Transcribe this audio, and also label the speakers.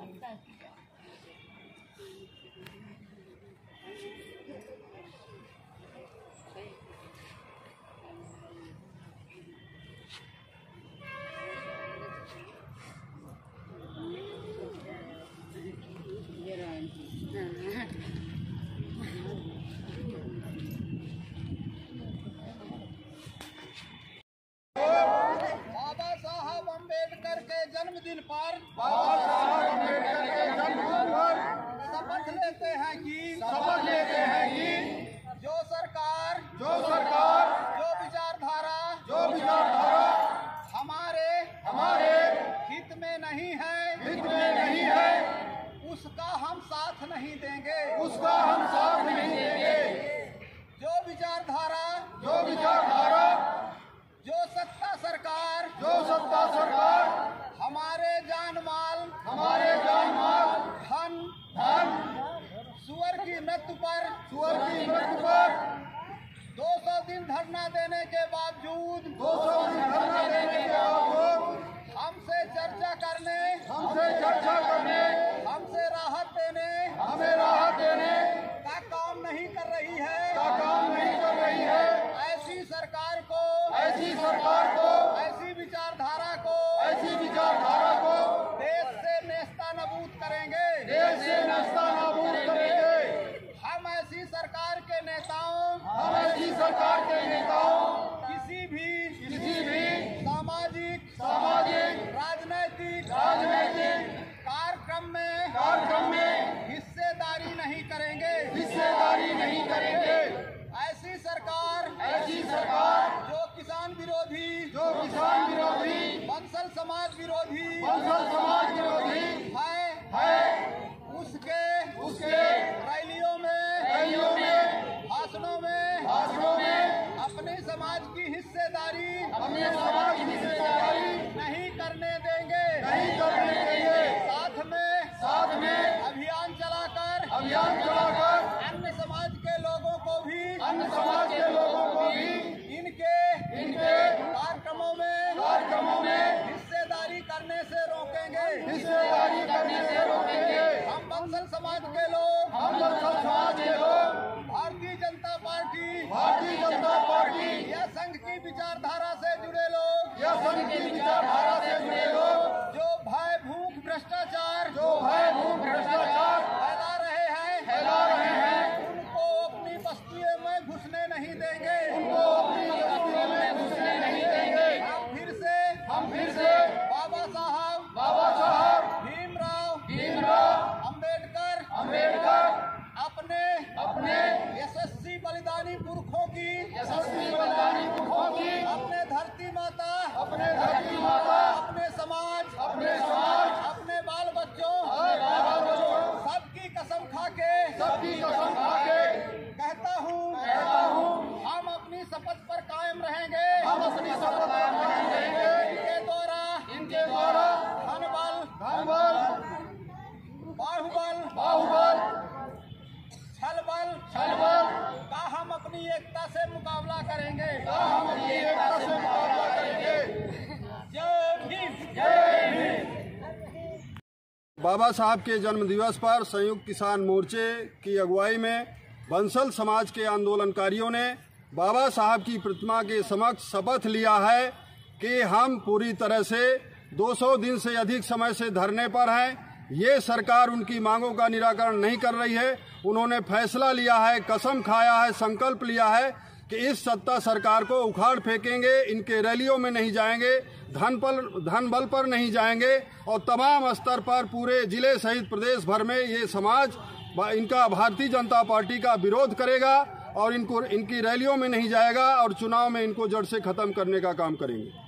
Speaker 1: बाबा साहब अम्बेडकर के जन्मदिन पर शपथ लेते हैं कि जो सरकार जो विचारधारा हमारे हित में नहीं है उसका हम साथ नहीं देंगे जो विचारधारा जो सत्ता सरकार हमारे जान माल धन सुअर की मृत्यु पर 200 दिन धरना देने के बावजूद हमसे चर्चा करने हमसे राहत देने का काम नहीं कर रही है ऐसी सरकार को ऐसी विचारधारा को देश से नेस्तनाबूद करेंगे हम ऐसी सरकार के नेताओं किसी भी सामाजिक राजनैतिक कार्यक्रम में हिस्सेदारी नहीं करेंगे ऐसी सरकार जो किसान विरोधी बंसल समाज विरोधी है उसके रैलियों में भाषणों में अपने समाज की हिस्सेदारी नहीं करने देंगे साथ में अभियान चलाकर अन्य समाज के लोगों को भी इनके कार्यक्रमों में हिस्सेदारी करने से रोकेंगे हम बंसल समाज के लोग भारतीय जनता पार्टी या संघ की विचारधारा से जुड़े लोग जो भय भूख भ्रष्टाचार फैला रहे हैं उनको अपनी बस्तियों में घुसने नहीं देंगे हम फिर से बाबा साहब भीमराव अम्बेडकर अपने यशस्वी बलिदानी पुरखों की अपने धरती माता अपने समाज अपने बाल बच्चों सबकी कसम खाके कहता हूँ हम अपनी शपथ पर कायम रहेंगे इनके द्वारा धनबल बाहुबल छलबल का हम अपनी एकता से मुकाबला करेंगे जय भीम।
Speaker 2: बाबा साहब के जन्म दिवस पर संयुक्त किसान मोर्चे की अगुवाई में बंसल समाज के आंदोलनकारियों ने बाबा साहब की प्रतिमा के समक्ष शपथ लिया है कि हम पूरी तरह से 200 दिन से अधिक समय से धरने पर हैं। ये सरकार उनकी मांगों का निराकरण नहीं कर रही है। उन्होंने फैसला लिया है, कसम खाया है, संकल्प लिया है कि इस सत्ता सरकार को उखाड़ फेंकेंगे, इनके रैलियों में नहीं जाएंगे, धन बल पर नहीं जाएंगे और तमाम स्तर पर पूरे जिले सहित प्रदेश भर में ये समाज इनका भारतीय जनता पार्टी का विरोध करेगा और इनकी रैलियों में नहीं जाएगा और चुनाव में इनको जड़ से खत्म करने का काम करेंगे।